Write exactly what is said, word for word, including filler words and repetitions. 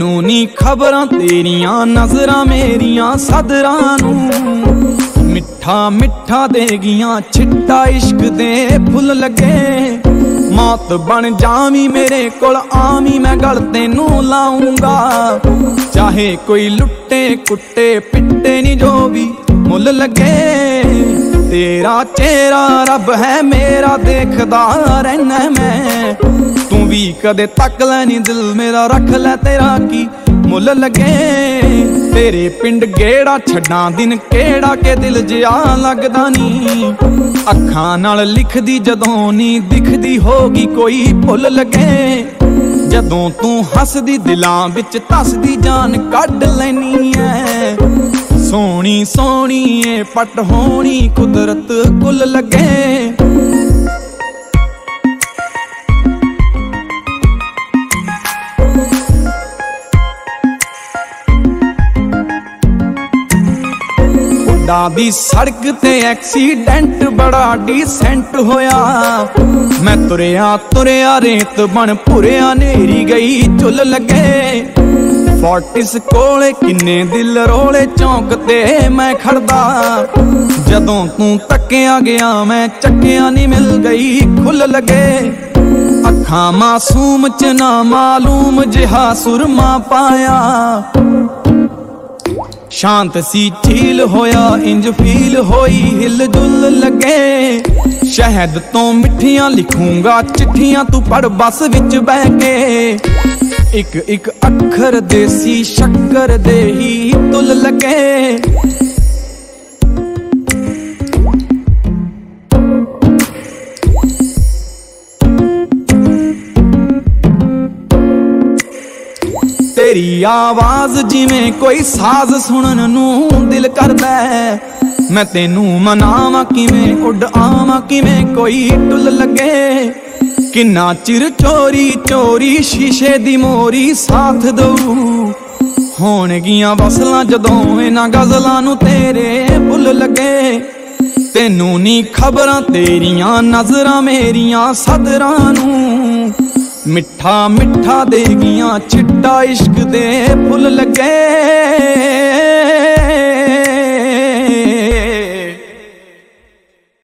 तेनू नी खबरां तेरियां नजरां मेरियां सदरां नू मिठा मिठा देगियां छिट्टा इश्क दे फुल लगे। मौत बन जावी मेरे कोल आवी मैं गल तेनू लाऊंगा। चाहे कोई लुट्टे कुट्टे पिट्टे नी जो भी मुल लगे। तेरा चेहरा रब है मेरा देखदा रहना मैं। तू भी कदे तक लैनी दिल मेरा रख लै तेरा की मुल लगे। तेरे पिंड गेड़ा छड्डा दिन केड़ा के दिल जिया लगदा नी। अखां नाल लिखदी जदों नी दिखदी होगी कोई भुल लगे। जदों तू हसदी दिलां विच तसदी जान कढ लैनी है। सोनी सोनी ए पट होनी कुदरत कुल लगे। दी सड़क ते एक्सीडेंट बड़ा डिसेंट होया। मैं तुरया तुरया रेत बन पुरया नेरी गई चुल लगे। फोर्टिस कोले किन्ने दिल रोले चौंक ते मैं खड़दा। जदों तू तकिया गया मैं चकिया नी मिल गई खुल लगे। अखां मासूम च ना मालूम जिहा सुरमा पाया। शांत सी झील होया इंज फील होई हिल जुल लगे। शहद तो मिठियां लिखूंगा चिट्ठियां तू पढ़ बस विच बह के। एक एक अखर देसी शक्कर दे ही तुल लगे। तेरी आवाज जिवें कोई साज सुनन नू दिल करदा है। मैं तेनू मनावा किवें उड़ आवा किवें कोई टुल लगे। किन्ना चिर चोरी चोरी शीशे दी मोरी साथ दऊ। होणगियां वसलां जदों इन्हां गज़लां नू तेरे भुल लगे। तेनू नी खबरां तेरियां नजरां मेरियां सदरां नू मिठा मिठा देगियां छिट्टा इश्क दे फुल लगे।